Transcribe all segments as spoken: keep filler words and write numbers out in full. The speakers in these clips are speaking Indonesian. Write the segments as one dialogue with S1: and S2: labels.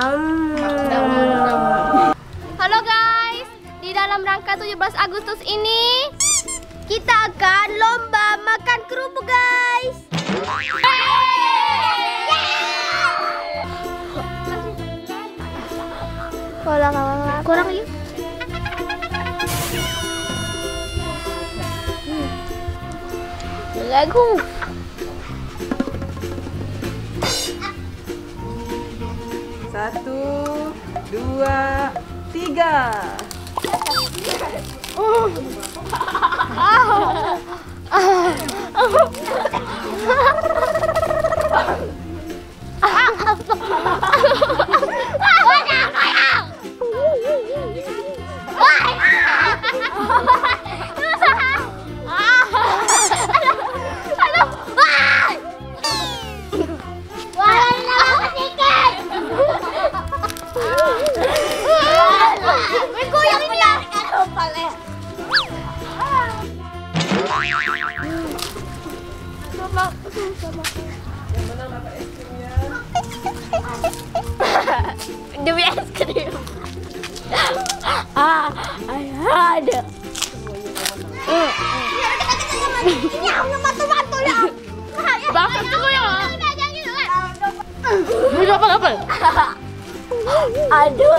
S1: Halo guys, di dalam rangka tujuh belas Agustus ini kita akan lomba makan kerupuk guys. Kurang kurang yuk. Lagu.
S2: Satu, dua, tiga.
S1: Oh. Ah. Ah. Demi es krim. Ah, ada. Ini aku matu-matu ya. Bakal dulu ya. Ini apa-apa? Aduh.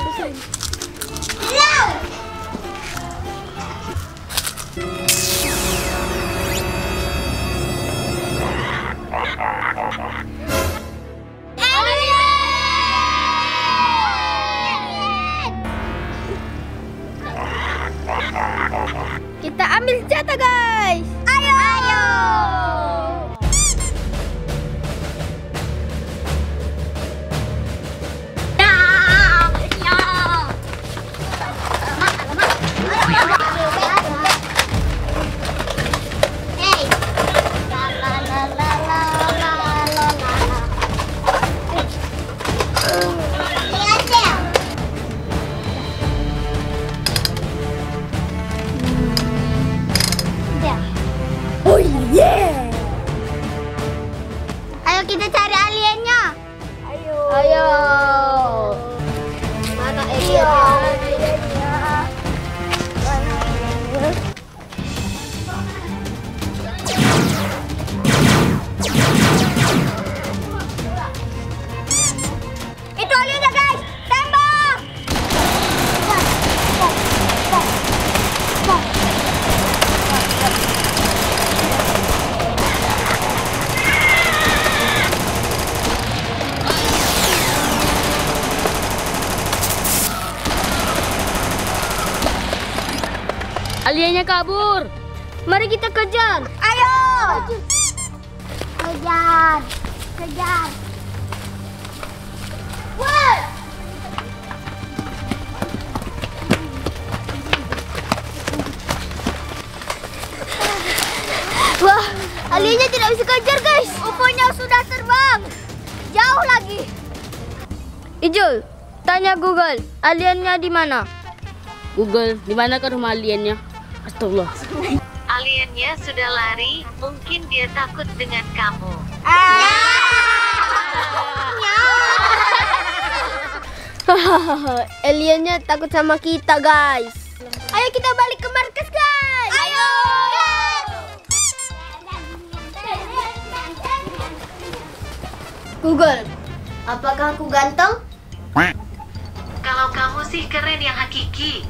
S1: Kita ambil senjata guys. Ayo. Ayo. Ya. Ya. Hey. La la la la la la la la. Lihat ya. Oh yeah! Ayo kita cari aliennya. Ayo. Ayo. Mana aliennya? Mana aliennya? Itu aliennya guys. Tembak. Aliennya kabur. Mari kita kejar. Ayo. Kejar. Kejar. Wah. Wah, aliennya tidak bisa kejar guys. U F O-nya sudah terbang. Jauh lagi. Ijul, tanya Google, aliennya di mana? Google, di mana ke rumah aliennya? Astagfirullah.
S3: Aliennya sudah lari, mungkin dia takut dengan kamu.
S1: Aliennya takut sama kita guys. Ayo kita balik ke markas guys. Ayo. Google, apakah aku ganteng?
S3: Kalau kamu sih keren yang hakiki.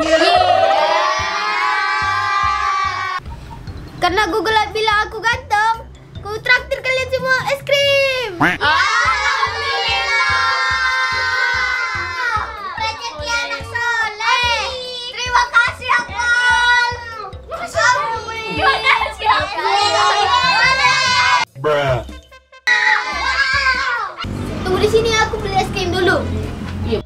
S1: Karena Google bilang aku ganteng, ku traktir kalian semua es krim. Alhamdulillah. Rezeki anak soleh. Terima kasih Akal. Terima kasih Akal.
S4: Bruh.
S1: Tunggu di sini, aku beli es krim dulu. Iya.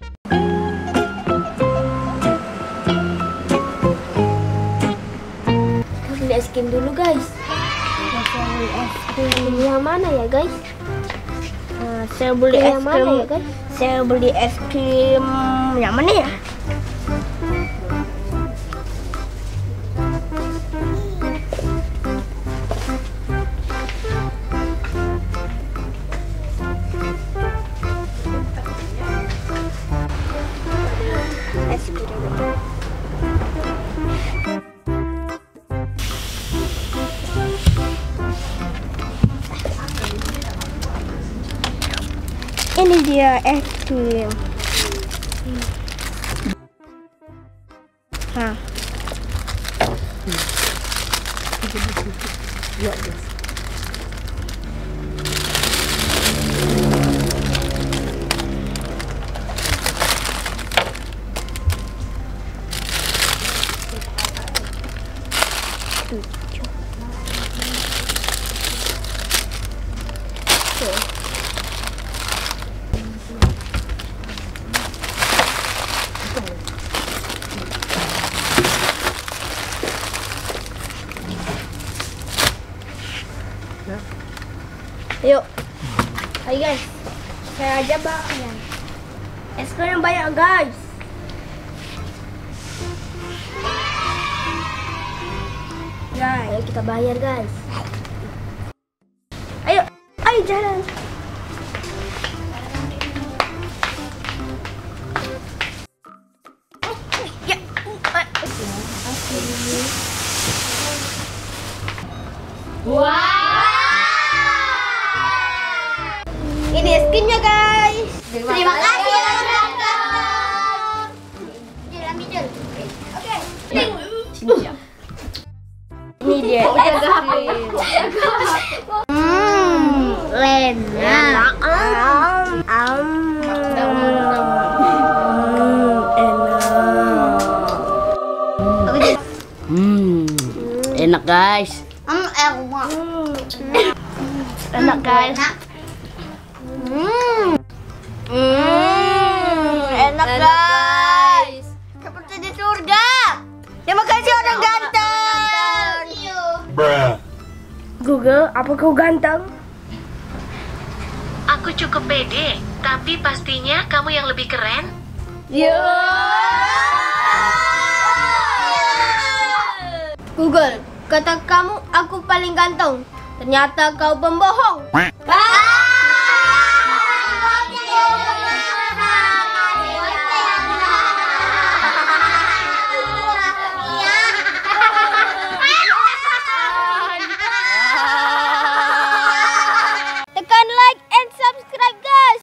S1: Beli es krim dulu guys. Saya beli es krim yang mana ya guys? Nah, saya beli es krim ya guys. Saya beli es krim yang mana ya? Ini dia es krim. Hah. Yuk, ayo guys, saya aja bayar. Es krim yang banyak guys. Guys, ayo kita bayar guys. Ayo, ayo jalan. Ya. Wow. Ini es krimnya guys. Terima, Terima kasih ya datang. Jul, ambil Jul. Oke. Ini dia es krim. Hmm, enak. Am, am. Enak.
S4: Hmm, enak guys.
S1: Am, enak.
S4: Enak guys.
S1: Hmm. Hmm, enak, guys. Seperti di surga. Terima kasih orang ganteng. Google, apa kau ganteng?
S3: Aku cukup pede, tapi pastinya kamu yang lebih keren.
S1: Yo. Google, kata kamu aku paling ganteng. Ternyata kau pembohong. Ah!